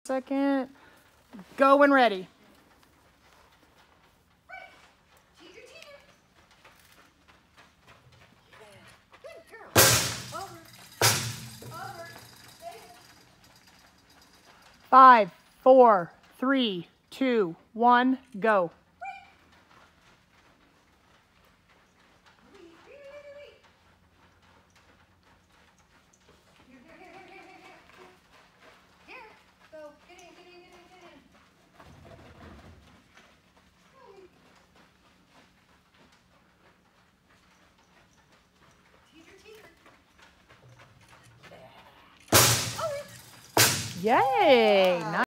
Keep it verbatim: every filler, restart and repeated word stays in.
Second. Go when ready. Five, four, three, two, one, go. Yay! Nice.